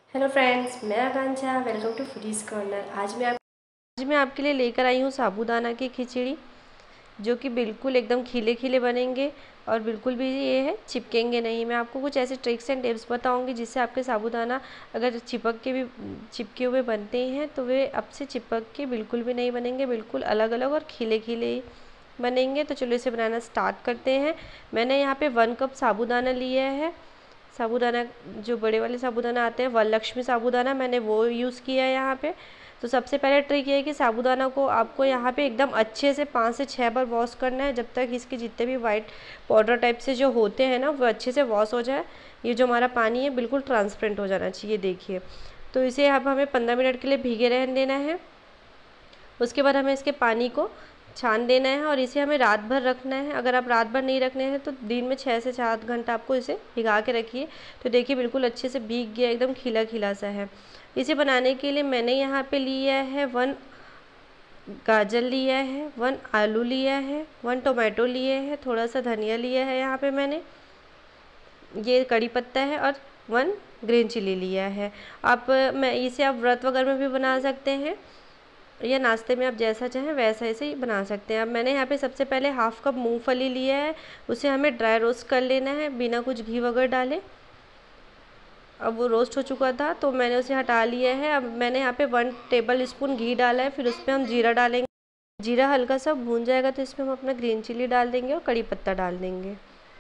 Hello friends, मैं Akanksha. Welcome to foodies corner. आज मैं आपके लिए लेकर आई हूँ साबूदाना की खिचड़ी, जो कि बिल्कुल एकदम खिले खिले बनेंगे और बिल्कुल भी ये है चिपकेंगे नहीं। मैं आपको कुछ ऐसे ट्रिक्स एंड टिप्स बताऊंगी जिससे आपके साबूदाना अगर चिपके हुए बनते हैं तो वे अब से चिपक के बिल्कुल भी नहीं बनेंगे, बिल्कुल अलग अलग और खिले खिले ही बनेंगे। तो चलो इसे बनाना स्टार्ट करते हैं। मैंने यहाँ पे 1 कप साबूदाना लिया है। साबूदाना जो बड़े वाले साबूदाना आते हैं, वरलक्ष्मी साबूदाना, मैंने वो यूज़ किया है यहाँ पे। तो सबसे पहले ट्रिक ये है कि साबूदाना को आपको यहाँ पे एकदम अच्छे से 5 से 6 बार वॉश करना है, जब तक इसके जितने भी वाइट पाउडर टाइप से जो होते हैं ना वो अच्छे से वॉश हो जाए। ये जो हमारा पानी है बिल्कुल ट्रांसपेरेंट हो जाना चाहिए, देखिए। तो इसे अब हमें 15 मिनट के लिए भीगे रहने देना है। उसके बाद हमें इसके पानी को छान देना है और इसे हमें रात भर रखना है। अगर आप रात भर नहीं रखने हैं तो दिन में 6 से 7 घंटा आपको इसे भिगा के रखिए। तो देखिए बिल्कुल अच्छे से भीग गया, एकदम खिला खिला सा है। इसे बनाने के लिए मैंने यहाँ पे लिया है 1 गाजर लिया है, 1 आलू लिया है, 1 टोमेटो लिए है, थोड़ा सा धनिया लिया है यहाँ पे मैंने, ये कड़ी पत्ता है, और 1 ग्रीन चिली लिया है। आप व्रत वगैरह में भी बना सकते हैं या नाश्ते में आप जैसा चाहें वैसा ऐसे ही बना सकते हैं। अब मैंने यहाँ पे सबसे पहले हाफ कप मूंगफली लिया है, उसे हमें ड्राई रोस्ट कर लेना है बिना कुछ घी वगैरह डाले। अब वो रोस्ट हो चुका था तो मैंने उसे हटा लिया है। अब मैंने यहाँ पे 1 टेबल स्पून घी डाला है, फिर उस पर हम जीरा डालेंगे। जीरा हल्का सा भून जाएगा तो इसमें हम अपना ग्रीन चिली डाल देंगे और कड़ी पत्ता डाल देंगे।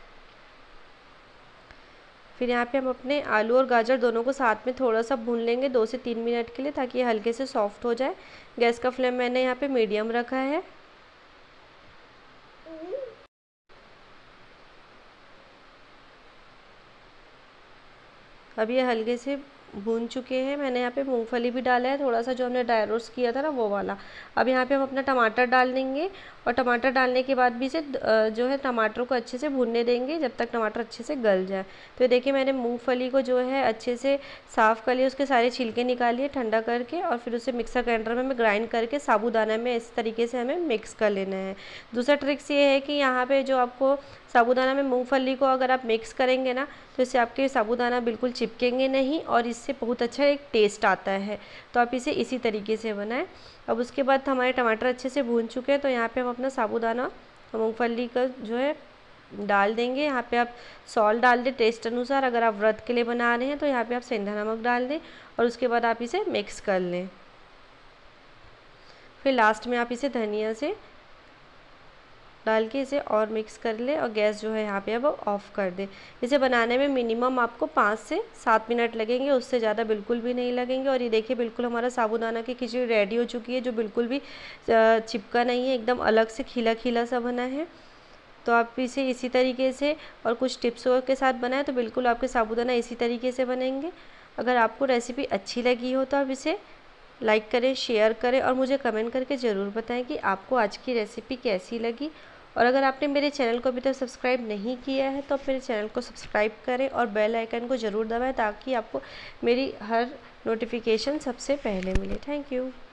फिर यहाँ पे हम अपने आलू और गाजर दोनों को साथ में थोड़ा सा भून लेंगे 2 से 3 मिनट के लिए, ताकि ये हल्के से सॉफ्ट हो जाए। गैस का फ्लेम मैंने यहाँ पे मीडियम रखा है। अब ये हल्के से भून चुके हैं। मैंने यहाँ पे मूंगफली भी डाला है, थोड़ा सा जो हमने ड्राई रोस्ट किया था ना वो वाला। अब यहाँ पे हम अपना टमाटर डाल देंगे और टमाटर डालने के बाद भी इसे जो है टमाटर को अच्छे से भूनने देंगे जब तक टमाटर अच्छे से गल जाए। तो देखिए मैंने मूंगफली को जो है अच्छे से साफ़ कर लिया, उसके सारे छिलके निकालिए ठंडा करके, और फिर उसे मिक्सर ग्राइंडर में ग्राइंड करके साबूदाना में इस तरीके से हमें मिक्स कर लेना है। दूसरा ट्रिक्स ये है कि यहाँ पे जो आपको साबूदाना में मूंगफली को अगर आप मिक्स करेंगे ना तो इससे आपके साबूदाना बिल्कुल चिपकेंगे नहीं और इससे बहुत अच्छा एक टेस्ट आता है। तो आप इसे इसी तरीके से बनाएं। अब उसके बाद हमारे टमाटर अच्छे से भून चुके हैं, तो यहाँ पे हम अपना साबूदाना मूंगफली का जो है डाल देंगे। यहाँ पे आप सॉल्ट डाल दें टेस्ट अनुसार। अगर आप व्रत के लिए बना रहे हैं तो यहाँ पे आप सेंधा नमक डाल दें और उसके बाद आप इसे मिक्स कर लें। फिर लास्ट में आप इसे धनिया से डाल के इसे और मिक्स कर ले और गैस जो है यहाँ पे अब ऑफ़ कर दे। इसे बनाने में मिनिमम आपको 5 से 7 मिनट लगेंगे, उससे ज़्यादा बिल्कुल भी नहीं लगेंगे। और ये देखिए बिल्कुल हमारा साबूदाना की खिचड़ी रेडी हो चुकी है, जो बिल्कुल भी चिपका नहीं है, एकदम अलग से खिला खिला सा बना है। तो आप इसे इसी तरीके से और कुछ टिप्सों के साथ बनाएं तो बिल्कुल आपके साबूदाना इसी तरीके से बनेंगे। अगर आपको रेसिपी अच्छी लगी हो तो आप इसे लाइक करें, शेयर करें और मुझे कमेंट करके ज़रूर बताएं कि आपको आज की रेसिपी कैसी लगी। और अगर आपने मेरे चैनल को अभी तक सब्सक्राइब नहीं किया है तो आप मेरे चैनल को सब्सक्राइब करें और बेल आइकन को ज़रूर दबाएं, ताकि आपको मेरी हर नोटिफिकेशन सबसे पहले मिले। Thank you.